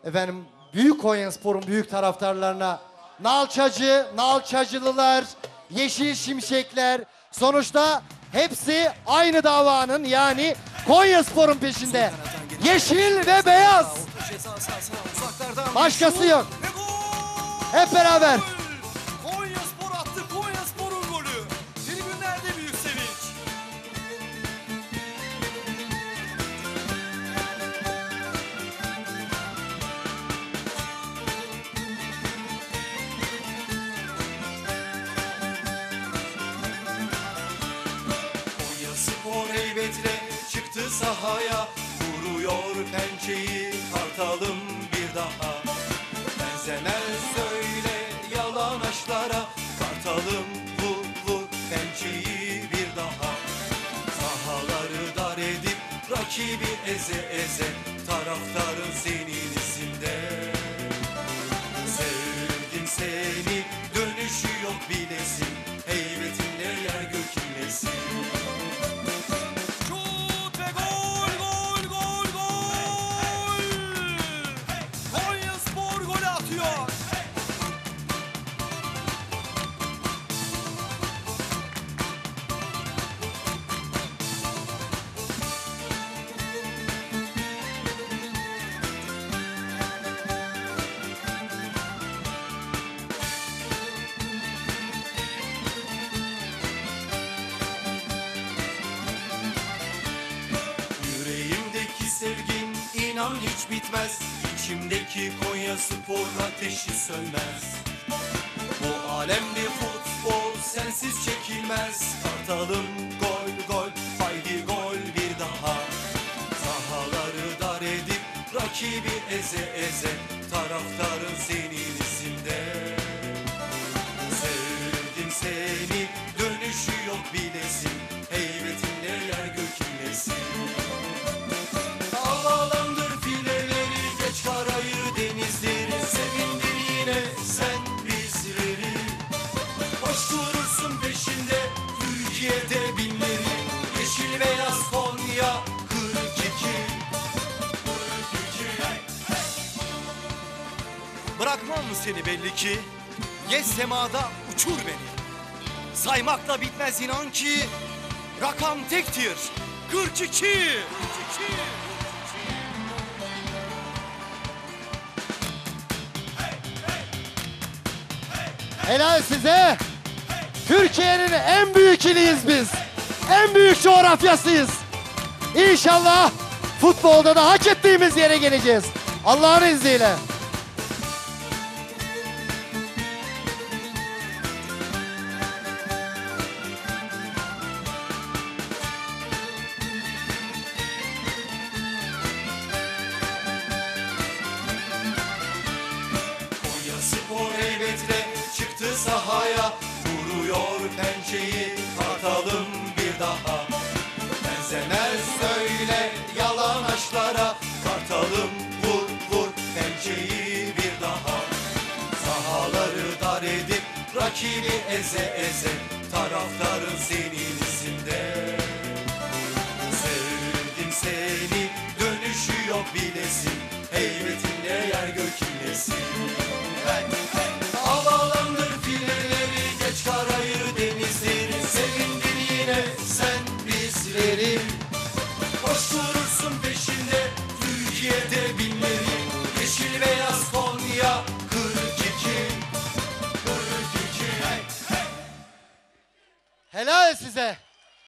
Efendim Büyük Konyaspor'un büyük taraftarlarına Nalçacı, Nalçacılılar, Yeşil Şimşekler, sonuçta hepsi aynı davanın, yani Konyaspor'un peşinde. Yeşil ve beyaz. Başkası yok. Hep beraber. Konyaspor attı. Konyaspor'un golü. Tribünlerde büyük sevinç. Konyaspor heybetle çıktı sahaya. Vuruyor pençeyi Kartalım bir daha. Benzemez söyle yalan aşklara. Kartalım vur vur pençeyi bir daha. Sahaları dar edip rakibi eze eze. Taraftarın senin izinde. Sevdim seni, dönüşü yok bilesin. Heybetinle yer gök inlesin. Şut ve gol, gol, gol, gol! Konyaspor golü atıyor. Yüreğimdeki sevgin inan hiç bitmez. İçimdeki Konyaspor ateşi sönmez. Bu alemde futbol sensiz çekilmez. Kartalım gol gol, haydi gol bir daha. Sahaları dar edip rakibi eze eze. Taraftarın senin izinde. Sevdim seni, dönüşü yok bilesin. Heybetinle yer gök inlesin. Havalandır fileleri, geç karayı denizleri. Sevindir yine sen bizleri. Koşturursun peşinde Türkiye'de binleri. Yeşil beyaz Konya 42. Bırakmam seni belli ki. Ye semada uçur beni. Saymakla bitmez inan ki. Rakam tektir 42. Helal size. Türkiye'nin en büyük iliyiz biz. En büyük coğrafyasıyız. İnşallah futbolda da hak ettiğimiz yere geleceğiz. Allah'ın izniyle. Konyaspor heybetle çıktı sahaya. Vuruyor pençeyi Kartalım bir daha. Benzemez söyle yalan aşklara. Kartalım vur vur pençeyi bir daha. Sahaları dar edip rakibi eze eze. Taraftarın senin izinde. Sevdim seni, dönüşü yok bilesin. Heybetinle yer gök inlesin. Havalandır fileleri, geç karayı denizleri. Sevindir yine sen bizleri. Koşturursun peşinde Türkiye'de binleri. Yeşil beyaz Konya 42. Helal size.